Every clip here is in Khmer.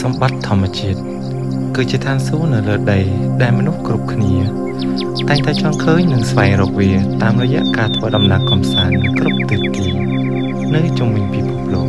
សម្បត្តិធម្មជាតិគឺជាឋានសួគ៌នៅលើដីដែលមនុស្សគ្រប់គ្នាតែងតែចង់ឃើញនិងស្វែងរកវាតាមរយៈការធ្វើដំណើរកម្សាន្តនៅគ្រប់ទិសទីនៅជុំវិញពិភពលោក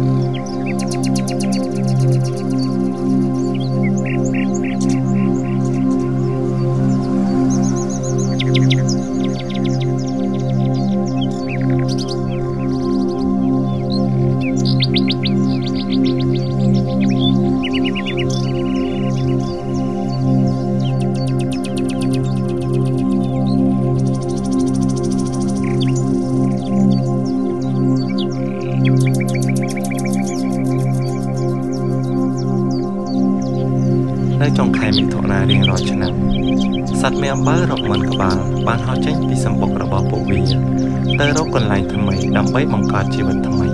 នៅចុងខែមិថុនារៀងរាល់ឆ្នាំសត្វមេអំបៅរាប់ម៉ឺនក្បាលបានហោះចេញពីសម្បុករបស់ពួកវាទៅរកកន្លែងថ្មីដើម្បីបង្កើតជីវិតថ្មី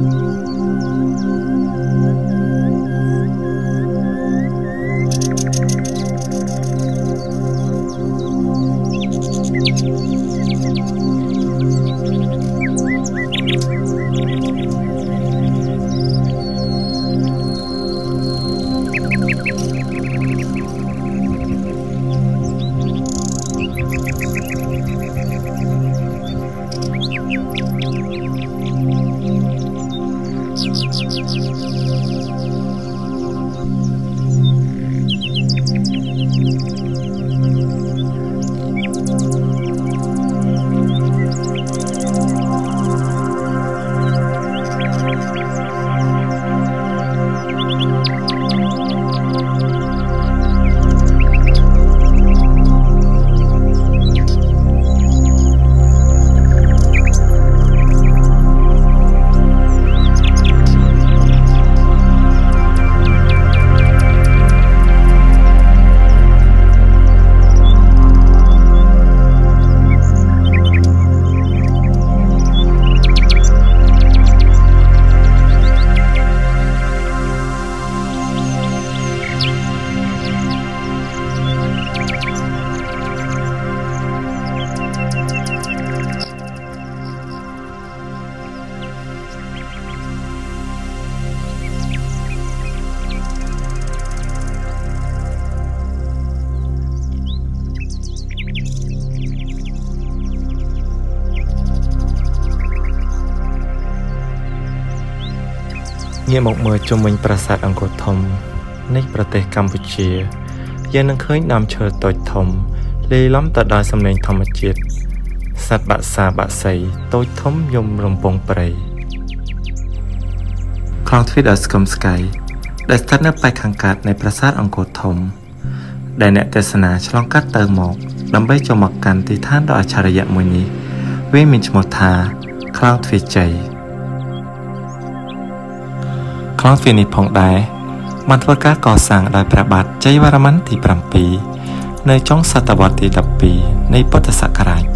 ងាកមកមើលជុំវិញប្រាសាទអង្គរធំនៃប្រទេសកម្ពុជាយើងនឹងឃើញដើមឈើតូចធំលាយឡំទៅដោយសំឡេងធម្មជាតិសត្វបក្សាបក្សីតូចធំយំរំពងព្រៃខ្លងទ្វារដ៏ស្កឹមស្កៃដែលស្ថិតនៅប៉ែកខាងកើតនៃប្រាសាទអង្គរធំដែលអ្នកទេសនាឆ្លងកាត់ទៅមកដើម្បីចូលមកកាន់ទីឋានដ៏អច្ឆរិយៈមួយនេះវាមានឈ្មោះថាខ្លងទ្វារជ័យខ្លងទ្វារនេះផងដែរបានធ្វើការកសាងដោយព្រះបាទជ័យវរ្ម័នទី7នៅចុងសតវត្សទី12នៃពុទ្ធសករាជ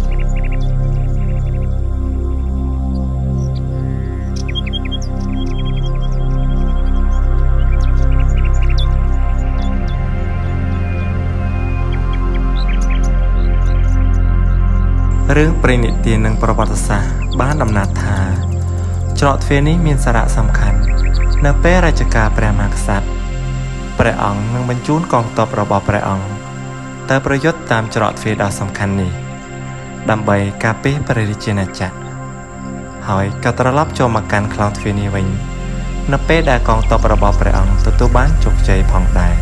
រឿងព្រេងនិទាននិងប្រវត្តិសាស្ត្របានដំណាលថាច្រកទ្វារនេះមានសារៈសំខាន់នៅពេលរជ្ជកាលព្រះមហាក្សត្រព្រះអង្គនឹងបញ្ជូនកងទ័ពរបស់ព្រះអង្គទៅប្រយុទ្ធតាមច្រកទ្វារដ៏សំខាន់នេះដើម្បីការពារព្រះរាជាណាចក្រហើយក៏ត្រឡប់ចូលមកកាន់ខ្លងទ្វារនេះវិញនៅពេលដែលកងទ័ពរបស់ព្រះអង្គទទួលបានជោគជ័យផងដែរ